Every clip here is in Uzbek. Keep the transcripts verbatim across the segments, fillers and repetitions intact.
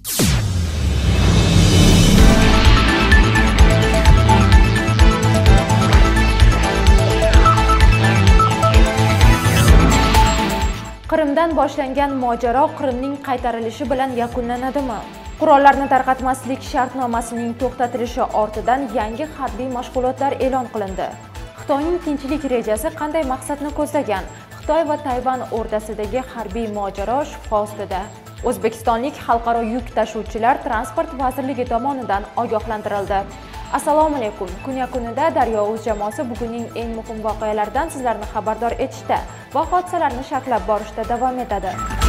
Qrimdan boshlangan mojaro Qrimning qaytarilishi bilan yakunlanadimi? Qurollarni tarqatmaslik shartnomasining to'xtatilishi ortidan yangi harbiy mashg'ulotlar e'lon qilindi. Xitoyning tinchlik rejasi qanday maqsadni ko'zlagan? Xitoy va Tayvan o'rtasidagi harbiy mojaro shubha ostida. O'zbekistonlik xalqaro yuk tashuvchilar transport vazirligi tomonidan ogohlantirildi. Assalomu alaykum. Kun yakunida Daryo.uz jamoasi bugunning eng muhim voqealardan sizlarni xabardor etishda va hodisalarni sharhlab borishda davom etadi.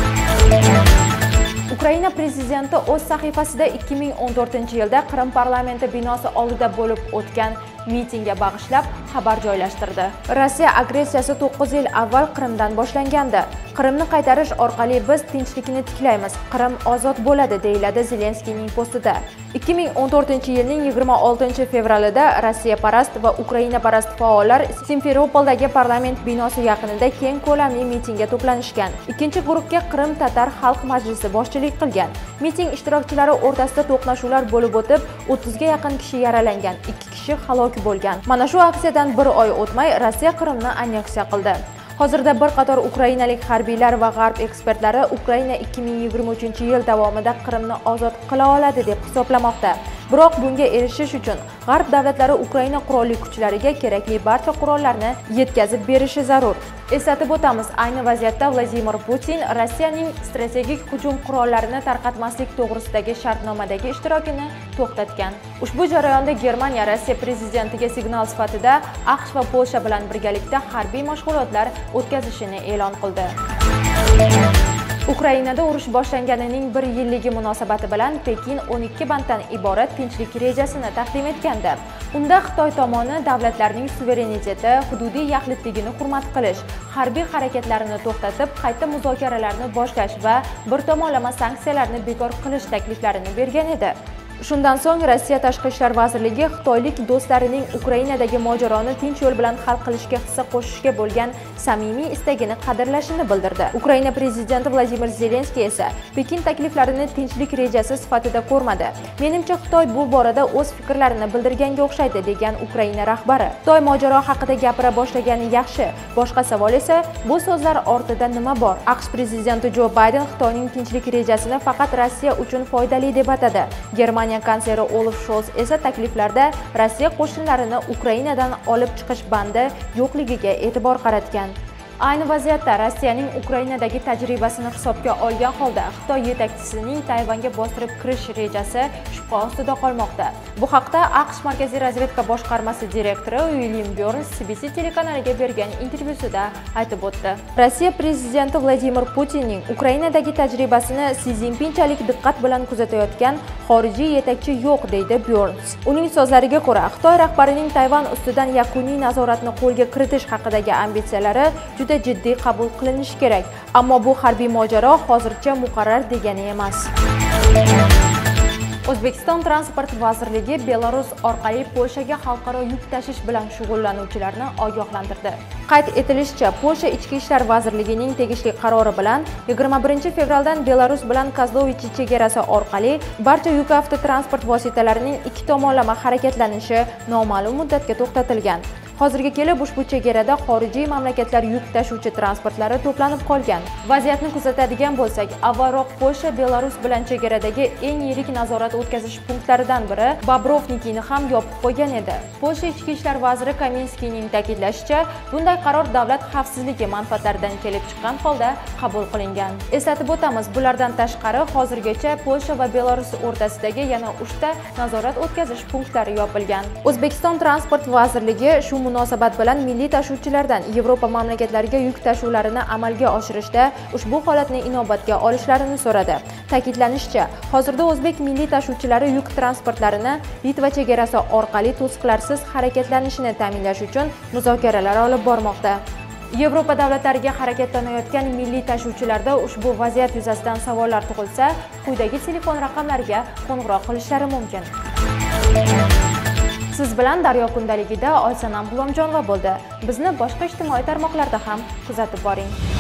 Ukraina prezidenti o'z sahifasida ikki ming o'n to'rtinchi yilda Qrim parlamenti binosi oldida bo'lib o'tgan mitingga bag'ishlab xabar joylashtirdi. Rossiya agressiyasi to'qqiz yil avval Qrimdan boshlangandi. Qrimni qaytarish orqali biz tinchlikni tiklaymiz. Qrim ozod bo'ladi, deyiladi Zelenskiyning postida. ikki ming o'n to'rtinchi yilning yigirma oltinchi fevralida Rossiya parast va Ukraina parast faollar Simferopoldagi parlament binosi yaqinida keng ko'lamli mitingga to'planishgan. Ikkinchi guruhga Qrim tatar xalq majlisi boshchilik qilgan. Miting ishtirokchilari o'rtasida to'qnashuvlar bo'lib o'tib, o'ttizga yaqin kishi yaralangan, ikki kishi halok bo'lgan. Mana shu aksiyadan bir oy o'tmay Rossiya Qrimni anneksiya qildi. Hozirda bir qator ukrainalik harbiylar va g'arb ekspertlari Ukraina ikki ming yigirma uchinchi yil davomida Qrimni ozod qila oladi deb hisoblamoqda. Biroq bunga erishish uchun g'arb davlatlari Ukraina qurolli kuchlariga kerakli barcha qurollarni yetkazib berishi zarur. Eslatib o'tamiz, ayni vaziyatda Vladimir Putin Rossiyaning strategik hujum qurollarini tarqatmaslik to'g'risidagi shartnomadagi ishtirokini to'xtatgan. Ushbu jarayonda Germaniya Rossiya prezidentiga signal sifatida AQSh va Polsha bilan birgalikda harbiy mashg'ulotlar o'tkazishini e'lon qildi. Ukrainada urush boshlanganining bir yilligi munosabati bilan Pekin o'n ikki banddan iborat tinchlik rejasini taqdim etgandi. Unda Xitoy tomoni davlatlarning suvereniteti, hududiy yaxlitligini hurmat qilish, harbiy harakatlarini to'xtatib, qayta muzokaralarni boshlash va bir tomonlama sanksiyalarni bekor qilish takliflarini bergan edi. Shundan so'ng Rossiya Tashqi ishlar vazirligi xitoylik do'stlarining Ukrainadagi mojaroni tinch yo'l bilan hal qilishga hissa qo'shishga bo'lgan samimiy istagini qadrlashini bildirdi. Ukraina prezidenti Vladimir Zelenskiy esa Pekin takliflarini tinchlik rejasi sifatida ko'rmadi. Menimcha Xitoy bu borada o'z fikrlarini bildirganga o'xshaydi, degan Ukraina rahbari. Xitoy mojaro haqida gapira boshlagani yaxshi. Boshqa savol esa, bu so'zlar ortida nima bor? AQSh prezidenti Jo Bayden Xitoyning tinchlik rejasini faqat Rossiya uchun foydali deb atadi. Germaniya kansleri Olaf Scholz esa takliflarda Rossiya qo'shinlarini Ukrainadan olib chiqish bandi yo'qligiga e'tibor qaratgan. Ayni vaziyatda Rossiyaning Ukrainadagi tajribasini hisobga olgan holda Xitoy yetakchisining Tayvanga bostirib kirish rejasi shubha ostida qolmoqda. Bu haqda AQSh Markaziy razvedka boshqarmasi direktori William Burns C B C telekanaliga bergan intervyusida aytib o'tdi. Rossiya prezidenti Vladimir Putinning Ukrainadagi tajribasini Si Zinpinchalik diqqat bilan kuzatayotgan xorijiy yetakchi yo'q, deydi Burns. Uning so'zlariga ko'ra, Xitoy rahbarining Tayvan ustidan yakuniy nazoratni qo'lga kiritish haqidagi ambitsiyalari juda jiddiy qabul qilinishi kerak, ammo bu harbiy mojaro hozircha muqarrar degani emas. O'zbekiston transport vazirligi Belarus orqali Polshaga xalqaro yuk tashish bilan shug'ullanuvchilarni ogohlantirdi. Qayd etilishicha, Polsha ichki ishlar vazirligining tegishli qarori bilan yigirma birinchi fevraldan Belarus bilan Kozlovichi chegarasi orqali barcha yuk avtotransport vositalarining ikki tomonlama harakatlanishi noma'lum muddatga to'xtatilgan. Hozirga kelib ushbu chegarada xorijiy mamlakatlar yuk tashuvchi transportlari to'planib qolgan. Vaziyatni kuzatadigan bo'lsak, avvalroq Polsha Belarus bilan chegaradagi eng yirik nazorat o'tkazish punktlaridan biri Babrovnikini ham yopib qo'ygan edi. Polsha ichki ishlar vaziri Kaminskiyning ta'kidlashicha, bunday qaror davlat xavfsizligi manfaatlaridan kelib chiqqan holda qabul qilingan. Eslatib o'tamiz, bulardan tashqari hozirgacha Polsha va Belarus o'rtasidagi yana uchta nazorat o'tkazish punktlari yopilgan. O'zbekiston transport vazirligi shu munosabat bilan milliy tashuvchilardan Yevropa mamlakatlariga yuk tashuvlarini amalga oshirishda ushbu holatni inobatga olishlarini so'radi. Ta'kidlanishicha, hozirda o'zbek milliy tashuvchilari yuk transportlarini Litva chegarasi orqali to'siqlarsiz harakatlanishini ta'minlash uchun muzokaralar olib bormoqda. Yevropa davlatlariga harakatlanayotgan milliy tashuvchilarda ushbu vaziyat yuzasidan savollar tug'ilsa, quyidagi telefon raqamlariga qo'ng'iroq qilishlari mumkin. Siz bilan Daryo kundaligida Oysanam G'ulomjonova bo'ldi. Bizni boshqa ijtimoiy tarmoqlarda ham kuzatib boring.